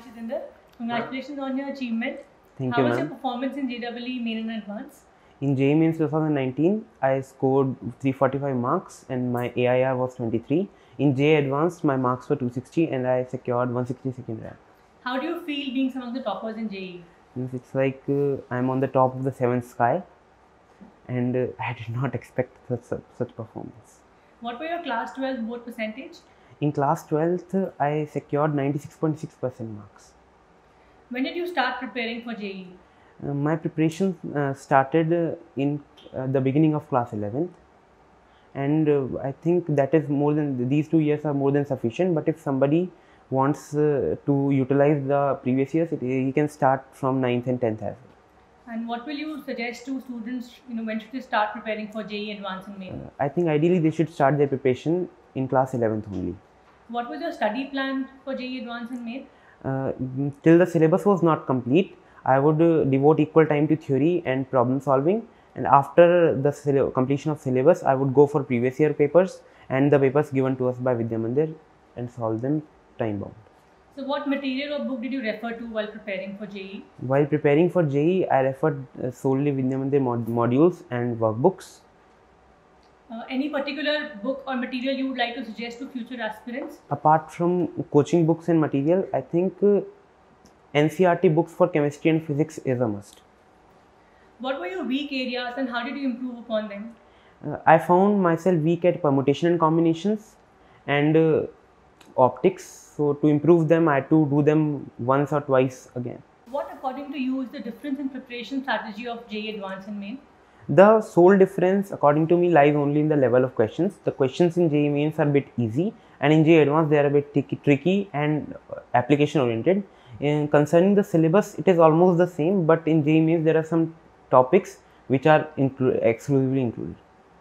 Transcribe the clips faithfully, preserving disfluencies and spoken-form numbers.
Jitender. Congratulations on your achievement. Thank How you, was your ma'am. performance in J E E Main and Advanced? In J E E Main twenty nineteen, I scored three forty-five marks and my A I R was twenty-three. In J E E Advanced, my marks were two sixty and I secured one sixty-second rank. How do you feel being among the toppers in J E E? It's like uh, I'm on the top of the seventh sky, and uh, I did not expect such, such, such performance. What were your class twelve board percentage? In class twelfth, I secured ninety-six point six percent marks. When did you start preparing for J E E? Uh, my preparation uh, started uh, in uh, the beginning of class eleventh, and uh, I think that is more than these two years are more than sufficient. But if somebody wants uh, to utilize the previous years, it, he can start from ninth and tenth as well. And what will you suggest to students? You know, when should they start preparing for J E E Advanced and Main? Uh, I think ideally they should start their preparation in class eleventh only. What was your study plan for J E E Advanced and Main? Uh, till the syllabus was not complete, I would uh, devote equal time to theory and problem solving, and after the completion of syllabus, I would go for previous year papers and the papers given to us by Vidyamandir and solve them time bound. So what material or book did you refer to while preparing for J E E? While preparing for J E E, I referred uh, solely Vidyamandir mod modules and workbooks. Uh, any particular book or material you would like to suggest to future aspirants? Apart from coaching books and material, I think uh, N C E R T books for chemistry and physics is a must. What were your weak areas and how did you improve upon them? Uh, I found myself weak at permutation and combinations and uh, optics. So to improve them, I had to do them once or twice again. What, according to you, is the difference in preparation strategy of J E E Advanced and Main? The sole difference, according to me, lies only in the level of questions. The questions in J E E Mains are a bit easy, and in J E E Advanced they are a bit tricky and application oriented. In concerning the syllabus, it is almost the same, but in J E E Mains there are some topics which are inclu exclusively included.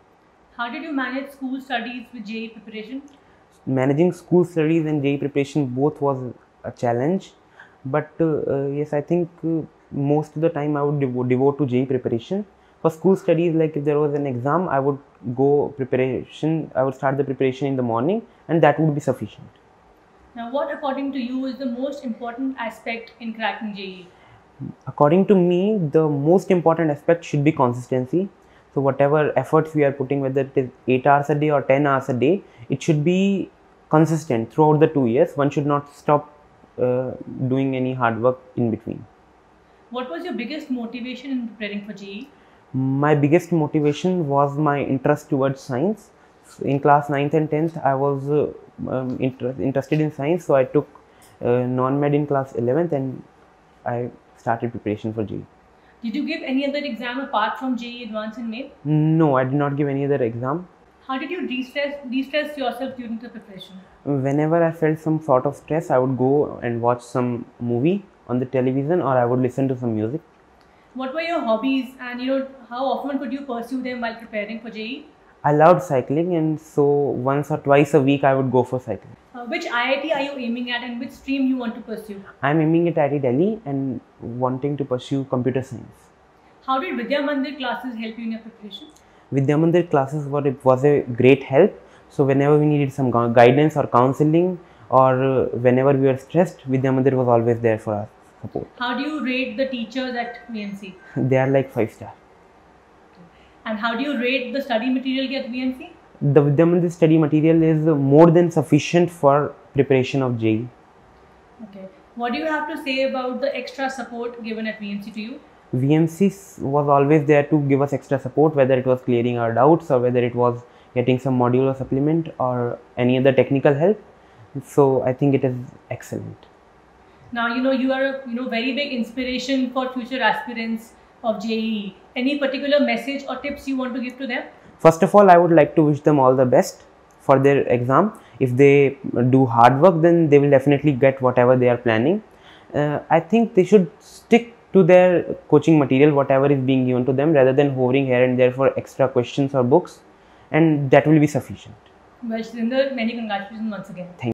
How did you manage school studies with J E E preparation? Managing school studies and J E E preparation both was a challenge, but uh, uh, yes, I think uh, most of the time I would devo devote to J E E preparation. For school studies, like if there was an exam, I would go preparation, I would start the preparation in the morning, and that would be sufficient. Now, what according to you is the most important aspect in cracking J E E? According to me, the most important aspect should be consistency. So whatever efforts we are putting, whether it is eight hours a day or ten hours a day, it should be consistent throughout the two years. One should not stop uh, doing any hard work in between. What was your biggest motivation in preparing for J E E? My biggest motivation was my interest towards science. In class ninth and tenth, I was uh, um, inter interested in science, so I took uh, non-med in class eleventh and I started preparation for J E E. Did you give any other exam apart from J E E Advanced and Main? No, I did not give any other exam. How did you de-stress de-stress yourself during the preparation? Whenever I felt some sort of stress, I would go and watch some movie on the television, or I would listen to some music. What were your hobbies, and you know how often could you pursue them while preparing for J E E? I loved cycling, and so once or twice a week I would go for cycling. Uh, which I I T are you aiming at, and which stream you want to pursue? I am aiming at I I T Delhi and wanting to pursue computer science. How did Vidyamandir Classes help you in your preparation? Vidyamandir Classes were, it was a great help. So whenever we needed some guidance or counseling, or uh, whenever we were stressed, Vidyamandir was always there for us. Support. How do you rate the teachers at V N C? They are like five star. And how do you rate the study material at V N C? The Vidyamandir study material is more than sufficient for preparation of J E E. Okay. What do you have to say about the extra support given at V N C to you? V N C was always there to give us extra support, whether it was clearing our doubts or whether it was getting some module or supplement or any other technical help. So I think it is excellent. Now, you know, you are a you know, very big inspiration for future aspirants of J E E. Any particular message or tips you want to give to them? First of all, I would like to wish them all the best for their exam. If they do hard work, then they will definitely get whatever they are planning. Uh, I think they should stick to their coaching material, whatever is being given to them, rather than hovering here and there for extra questions or books, and that will be sufficient. Well, Jitender, many congratulations once again. Thank you.